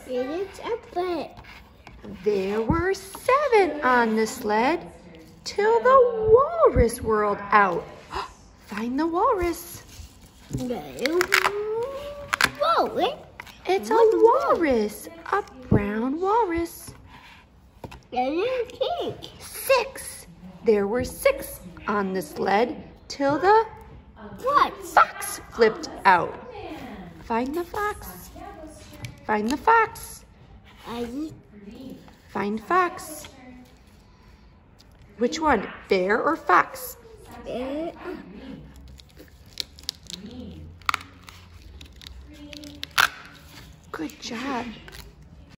It's a foot. There were 7 on the sled till the walrus whirled out. Find the walrus. Walrus? It's a walrus, a brown walrus. It's pink. 6. There were 6 on the sled till the fox flipped out. Find the fox. Find the fox. Find fox. Which one, bear or fox? Bear. Good job.